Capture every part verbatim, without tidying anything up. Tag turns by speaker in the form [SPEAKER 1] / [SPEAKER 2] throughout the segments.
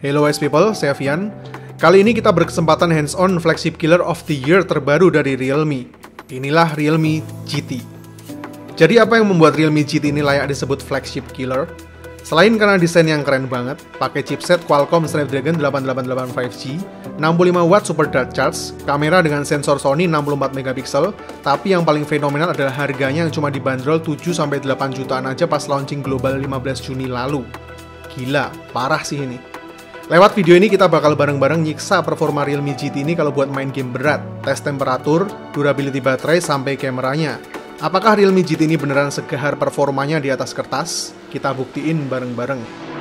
[SPEAKER 1] Hello wise people, saya Vian. Kali ini kita berkesempatan hands-on flagship killer of the year terbaru dari Realme. Inilah Realme G T. Jadi apa yang membuat Realme G T ini layak disebut flagship killer? Selain karena desain yang keren banget, pakai chipset Qualcomm Snapdragon delapan delapan delapan lima G, enam puluh lima watt super dart charge, kamera dengan sensor Sony enam puluh empat megapiksel, tapi yang paling fenomenal adalah harganya yang cuma dibanderol tujuh sampai delapan jutaan aja pas launching global lima belas Juni lalu. Gila, parah sih ini. Lewat video ini kita bakal bareng-bareng nyiksa performa Realme G T ini kalau buat main game berat, tes temperatur, durability baterai, sampai kameranya. Apakah Realme G T ini beneran segahar performanya di atas kertas? Kita buktiin bareng-bareng.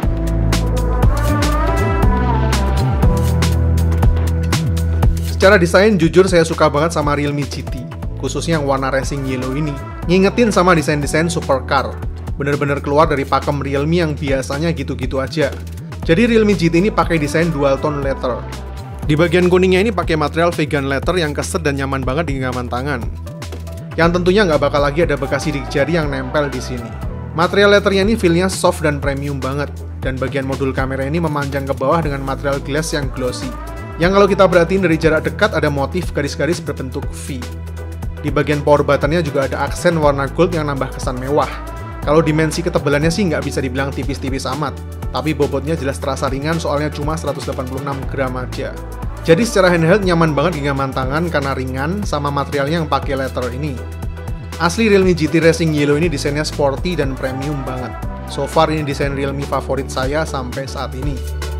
[SPEAKER 1] Secara desain, jujur saya suka banget sama Realme G T, khususnya yang warna racing yellow ini. Ngingetin sama desain-desain supercar. Bener-bener keluar dari pakem Realme yang biasanya gitu-gitu aja. Jadi Realme G T ini pakai desain dual tone leather. Di bagian kuningnya ini pakai material vegan leather yang keset dan nyaman banget di genggaman tangan. Yang tentunya nggak bakal lagi ada bekas sidik jari yang nempel di sini. Material leathernya ini feel-nya soft dan premium banget. Dan bagian modul kamera ini memanjang ke bawah dengan material glass yang glossy. Yang kalau kita perhatiin dari jarak dekat ada motif garis-garis berbentuk V. Di bagian power button-nya juga ada aksen warna gold yang nambah kesan mewah. Kalau dimensi ketebalannya sih nggak bisa dibilang tipis-tipis amat, tapi bobotnya jelas terasa ringan soalnya cuma seratus delapan puluh enam gram aja. Jadi secara handheld nyaman banget genggaman tangan karena ringan sama materialnya yang pakai leather ini. Asli Realme G T Racing Yellow ini desainnya sporty dan premium banget. So far ini desain Realme favorit saya sampai saat ini.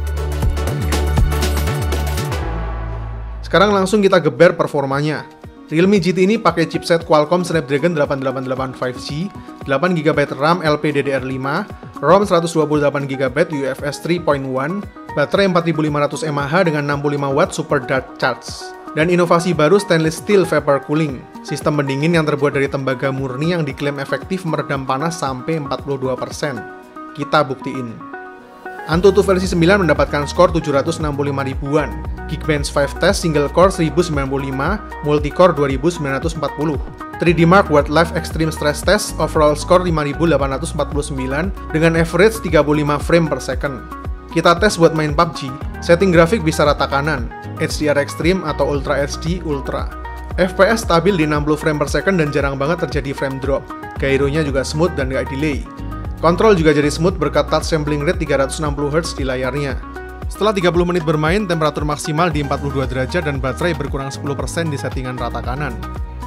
[SPEAKER 1] Sekarang langsung kita geber performanya. Realme G T ini pakai chipset Qualcomm Snapdragon delapan delapan delapan lima G, delapan giga byte RAM L P D D R lima, ROM seratus dua puluh delapan giga byte U F S tiga titik satu, baterai empat ribu lima ratus mAh dengan enam puluh lima watt super dart charge. Dan inovasi baru stainless steel vapor cooling, sistem pendingin yang terbuat dari tembaga murni yang diklaim efektif meredam panas sampai empat puluh dua persen. Kita buktiin. Antutu versi sembilan mendapatkan skor tujuh ratus enam puluh lima ribuan, Geekbench lima test single core seribu sembilan puluh lima, multicore dua ribu sembilan ratus empat puluh. tiga D Mark Wildlife Extreme Stress Test overall score lima ribu delapan ratus empat puluh sembilan dengan average tiga puluh lima frame per second. Kita tes buat main P U B G, setting grafik bisa rata kanan, H D R Extreme atau Ultra H D Ultra. F P S stabil di enam puluh frame per second dan jarang banget terjadi frame drop. Gyronya juga smooth dan gak delay. Kontrol juga jadi smooth berkat touch sampling rate tiga ratus enam puluh hertz di layarnya. Setelah tiga puluh menit bermain, temperatur maksimal di empat puluh dua derajat dan baterai berkurang sepuluh persen di settingan rata kanan.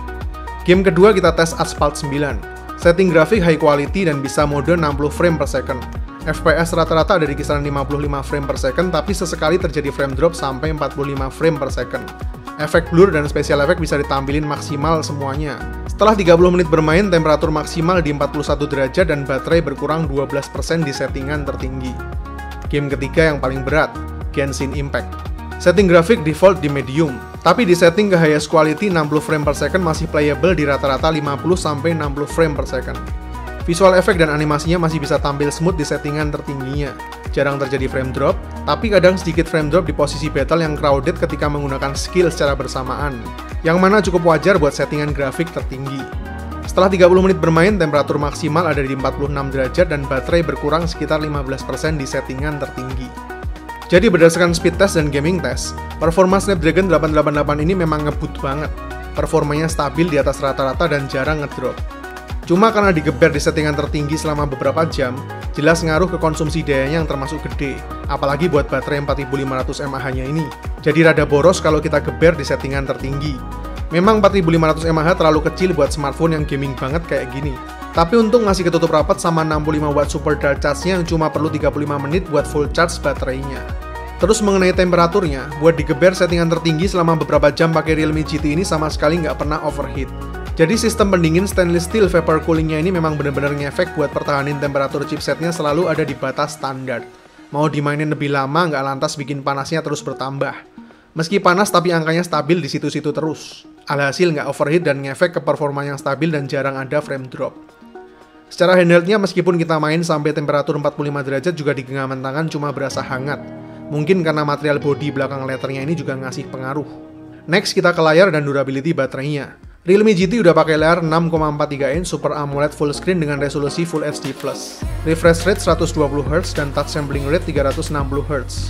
[SPEAKER 1] Game kedua kita tes Asphalt sembilan. Setting grafik high quality dan bisa mode enam puluh frame per second. F P S rata-rata ada di kisaran lima puluh lima frame per second, tapi sesekali terjadi frame drop sampai empat puluh lima frame per second. Efek blur dan special effect bisa ditampilin maksimal semuanya. Setelah tiga puluh menit bermain, temperatur maksimal di empat puluh satu derajat dan baterai berkurang dua belas persen di settingan tertinggi. Game ketiga yang paling berat, Genshin Impact. Setting grafik default di medium, tapi di setting ke highest quality enam puluh frame per second masih playable di rata-rata lima puluh sampai enam puluh frame per second. Visual effect dan animasinya masih bisa tampil smooth di settingan tertingginya. Jarang terjadi frame drop, tapi kadang sedikit frame drop di posisi battle yang crowded ketika menggunakan skill secara bersamaan, yang mana cukup wajar buat settingan grafik tertinggi. Setelah tiga puluh menit bermain, temperatur maksimal ada di empat puluh enam derajat dan baterai berkurang sekitar lima belas persen di settingan tertinggi. Jadi berdasarkan speed test dan gaming test, performa Snapdragon delapan delapan delapan ini memang ngebut banget. Performanya stabil di atas rata-rata dan jarang ngedrop. Cuma karena digeber di settingan tertinggi selama beberapa jam, jelas ngaruh ke konsumsi dayanya yang termasuk gede, apalagi buat baterai empat ribu lima ratus mAh-nya ini. Jadi rada boros kalau kita geber di settingan tertinggi. Memang empat ribu lima ratus mAh terlalu kecil buat smartphone yang gaming banget kayak gini. Tapi untung masih ketutup rapat sama enam puluh lima watt super dart charge-nya yang cuma perlu tiga puluh lima menit buat full charge baterainya. Terus mengenai temperaturnya, buat digeber settingan tertinggi selama beberapa jam pakai Realme G T ini sama sekali nggak pernah overheat. Jadi sistem pendingin stainless steel vapor coolingnya ini memang bener-bener ngefek buat pertahanin temperatur chipsetnya selalu ada di batas standar. Mau dimainin lebih lama nggak lantas bikin panasnya terus bertambah. Meski panas tapi angkanya stabil di situ-situ terus. Alhasil nggak overheat dan ngefek ke performa yang stabil dan jarang ada frame drop. Secara handheldnya meskipun kita main sampai temperatur empat puluh lima derajat juga di genggaman tangan cuma berasa hangat. Mungkin karena material body belakang letternya ini juga ngasih pengaruh. Next kita ke layar dan durability baterainya. Realme G T udah pakai layar enam koma empat tiga inch Super AMOLED full screen dengan resolusi Full H D plus, refresh rate seratus dua puluh hertz dan touch sampling rate tiga ratus enam puluh hertz.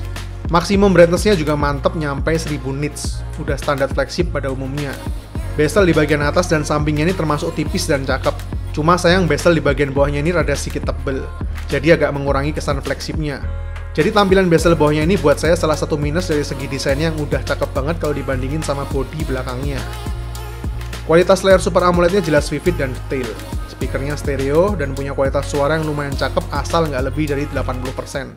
[SPEAKER 1] Maksimum brightness-nya juga mantep nyampe seribu nits, udah standar flagship pada umumnya. Bezel di bagian atas dan sampingnya ini termasuk tipis dan cakep. Cuma sayang bezel di bagian bawahnya ini rada sedikit tebel, jadi agak mengurangi kesan flagshipnya. Jadi tampilan bezel bawahnya ini buat saya salah satu minus dari segi desainnya yang udah cakep banget kalau dibandingin sama bodi belakangnya. Kualitas layar Super AMOLED-nya jelas vivid dan detail. Speakernya stereo dan punya kualitas suara yang lumayan cakep asal nggak lebih dari delapan puluh persen.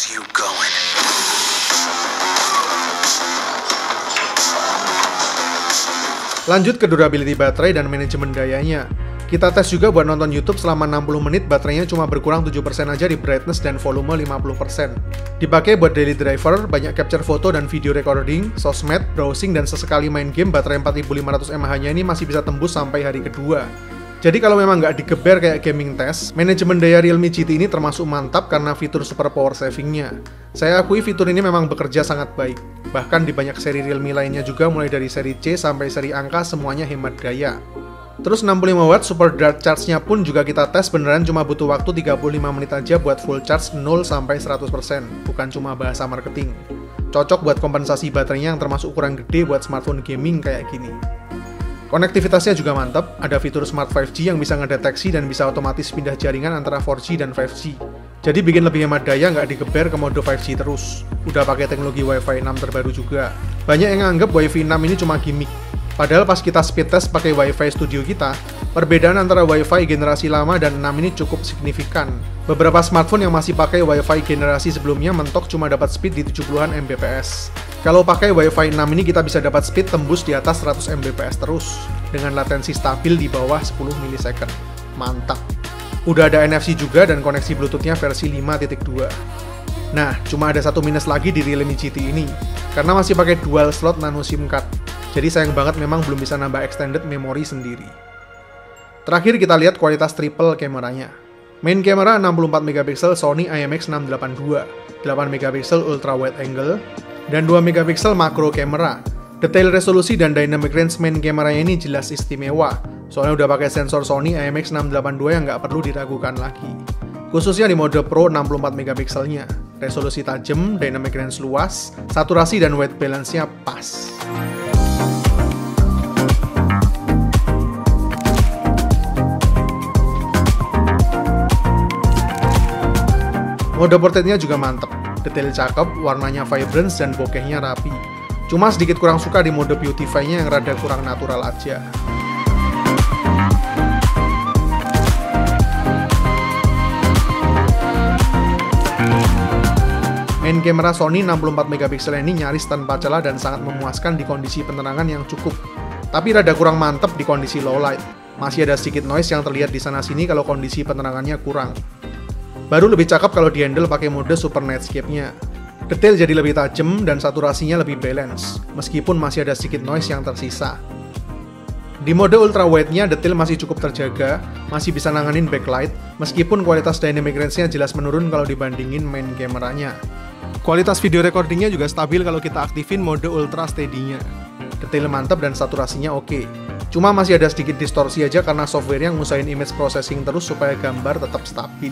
[SPEAKER 1] Lanjut ke durability baterai dan manajemen dayanya. Kita tes juga buat nonton YouTube selama enam puluh menit, baterainya cuma berkurang tujuh persen aja di brightness dan volume lima puluh persen. Dipakai buat daily driver, banyak capture foto dan video recording, sosmed, browsing, dan sesekali main game, baterai empat ribu lima ratus mAh-nya ini masih bisa tembus sampai hari kedua. Jadi kalau memang nggak digeber kayak gaming test, manajemen daya Realme G T ini termasuk mantap karena fitur super power saving-nya. Saya akui fitur ini memang bekerja sangat baik. Bahkan di banyak seri Realme lainnya juga, mulai dari seri C sampai seri angka, semuanya hemat daya. Terus enam puluh lima watt super dart charge-nya pun juga kita tes, beneran cuma butuh waktu tiga puluh lima menit aja buat full charge nol sampai seratus persen, bukan cuma bahasa marketing. Cocok buat kompensasi baterainya yang termasuk ukuran gede buat smartphone gaming kayak gini. Konektivitasnya juga mantap, ada fitur Smart lima G yang bisa ngedeteksi dan bisa otomatis pindah jaringan antara empat G dan lima G. Jadi bikin lebih hemat daya, nggak digeber ke mode lima G terus. Udah pakai teknologi Wi-Fi enam terbaru juga. Banyak yang nganggep Wi-Fi enam ini cuma gimmick. Padahal pas kita speed test pakai Wi-Fi studio kita, perbedaan antara Wi-Fi generasi lama dan enam ini cukup signifikan. Beberapa smartphone yang masih pakai Wi-Fi generasi sebelumnya mentok cuma dapat speed di tujuh puluhan megabits per second. Kalau pakai Wi-Fi enam ini kita bisa dapat speed tembus di atas seratus megabits per second terus, dengan latensi stabil di bawah sepuluh milisecond. Mantap! Udah ada N F C juga dan koneksi Bluetooth-nya versi lima titik dua. Nah, cuma ada satu minus lagi di Realme G T ini, karena masih pakai dual slot nano SIM card. Jadi sayang banget memang belum bisa nambah extended memory sendiri. Terakhir kita lihat kualitas triple kameranya. Main kamera enam puluh empat megapiksel Sony I M X enam delapan dua, delapan megapiksel ultra wide angle, dan dua megapiksel macro kamera. Detail resolusi dan dynamic range main kameranya ini jelas istimewa, soalnya udah pakai sensor Sony I M X enam delapan dua yang nggak perlu diragukan lagi. Khususnya di mode Pro enam puluh empat megapikselnya. Resolusi tajam, dynamic range luas, saturasi dan white balance-nya pas. Mode portraitnya juga mantep, detail cakep, warnanya vibrance dan bokehnya rapi. Cuma sedikit kurang suka di mode beautify-nya yang rada kurang natural aja. Main kamera Sony enam puluh empat megapiksel ini nyaris tanpa celah dan sangat memuaskan di kondisi penerangan yang cukup. Tapi rada kurang mantep di kondisi low light. Masih ada sedikit noise yang terlihat di sana-sini kalau kondisi penerangannya kurang. Baru lebih cakep kalau di-handle pakai mode Super Nightscape-nya. Detail jadi lebih tajam dan saturasinya lebih balance, meskipun masih ada sedikit noise yang tersisa. Di mode ultra wide-nya detail masih cukup terjaga, masih bisa nanganin backlight, meskipun kualitas dynamic range-nya jelas menurun kalau dibandingin main kameranya. Kualitas video recording-nya juga stabil kalau kita aktifin mode ultra steady-nya. Detail mantap dan saturasinya oke. Cuma masih ada sedikit distorsi aja karena software yang ngusahain image processing terus supaya gambar tetap stabil.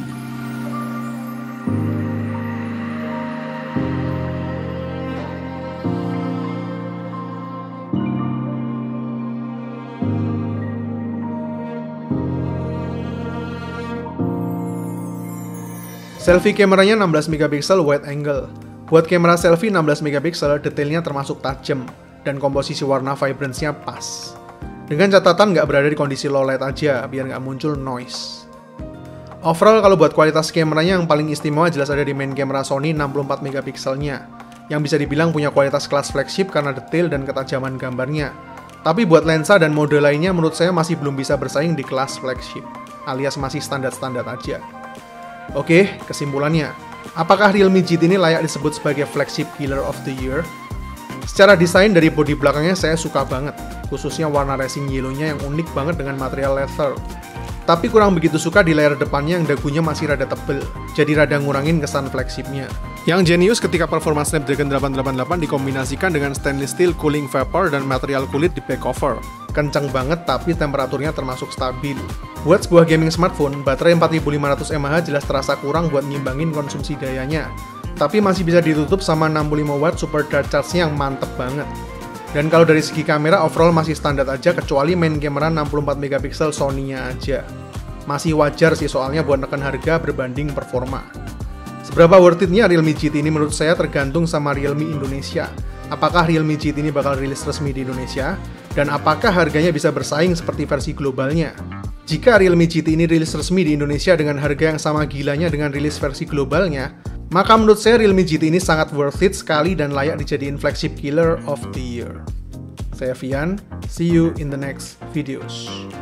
[SPEAKER 1] Selfie kameranya enam belas megapiksel wide angle. Buat kamera selfie enam belas megapiksel, detailnya termasuk tajam, dan komposisi warna vibrance-nya pas. Dengan catatan nggak berada di kondisi low light aja, biar nggak muncul noise. Overall, kalau buat kualitas kameranya yang paling istimewa jelas ada di main kamera Sony enam puluh empat megapikselnya, yang bisa dibilang punya kualitas kelas flagship karena detail dan ketajaman gambarnya. Tapi buat lensa dan mode lainnya menurut saya masih belum bisa bersaing di kelas flagship, alias masih standar-standar aja. Oke, kesimpulannya, apakah Realme G T ini layak disebut sebagai flagship killer of the year? Secara desain dari bodi belakangnya saya suka banget, khususnya warna racing yellow-nya yang unik banget dengan material leather. Tapi kurang begitu suka di layar depannya yang dagunya masih rada tebel, jadi rada ngurangin kesan flagshipnya. Yang jenius ketika performa Snapdragon delapan delapan delapan dikombinasikan dengan stainless steel cooling vapor dan material kulit di back cover. Kencang banget tapi temperaturnya termasuk stabil. Buat sebuah gaming smartphone, baterai empat ribu lima ratus mAh jelas terasa kurang buat nyimbangin konsumsi dayanya. tapi masih bisa ditutup sama enam puluh lima watt super dart charge-nya yang mantep banget. Dan kalau dari segi kamera overall masih standar aja, kecuali main kamera enam puluh empat megapiksel Sony-nya aja. Masih wajar sih soalnya buat neken harga berbanding performa. Seberapa worth it-nya Realme G T ini menurut saya tergantung sama Realme Indonesia. Apakah Realme G T ini bakal rilis resmi di Indonesia? Dan apakah harganya bisa bersaing seperti versi globalnya? Jika Realme G T ini rilis resmi di Indonesia dengan harga yang sama gilanya dengan rilis versi globalnya, maka menurut saya Realme G T ini sangat worth it sekali dan layak dijadiin flagship killer of the year. Saya Vian, see you in the next videos.